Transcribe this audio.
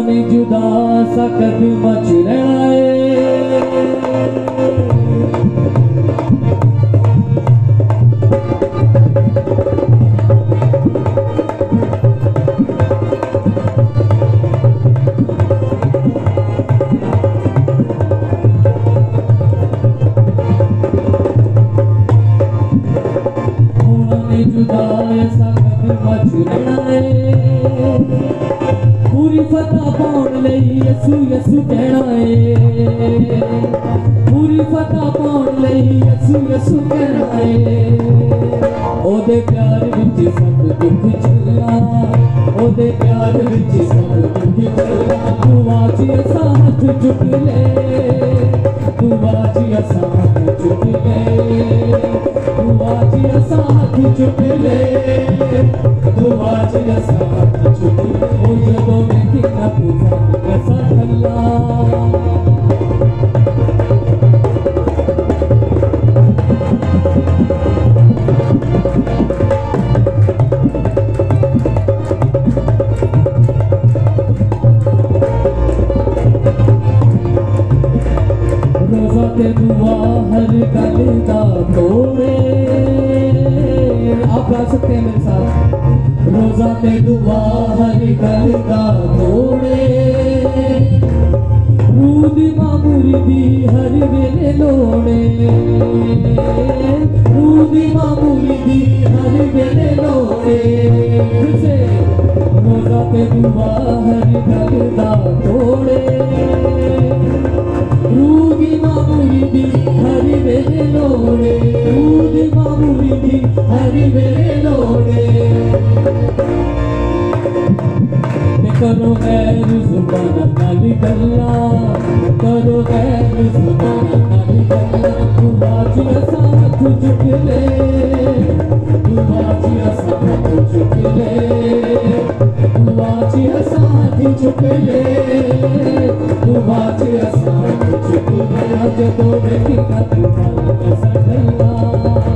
नहीं जुदा सा कदम चुराए पूरी फतह पाउण लई यसू यसू कहना है पूरी फतह पाउण लई यसू यसू कहना है ओदे प्यार विच सब दुख चला ओदे प्यार विच सब दुख चला तू आज असा हाथ चुक ले तू आज असा हाथ चुक ले तू आज असा हाथ चुक ले तू आज असा हाथ चुक ले ओ जदों मैं कितना तूफान कैसा ठल्ला दुआ हर गल दा तोड़े आप गा सकते हैं मेरे साथ रोजा ते दुआ हर गल दा तोड़े रूह दी मामूरी दी हर वेले लोड़े रूह दी मामूरी दी हर वेले लोड़े रोजा ते दुआ हर गल दा तोड़े रूह दी मामूली दी हर वेले लोड़े रूह दी मामूली दी हर वेले लोड़े करो गैर जुबान नाल गल्ला करो गैर जुबान नाल गल्ला तू आज असा हाथ चुक ले तू आज असा हाथ चुक ले तू आज असा हाथ चुक ले तू आज असा हाथ चुक ले जदों वेखी तूफान कैसा ठल्ला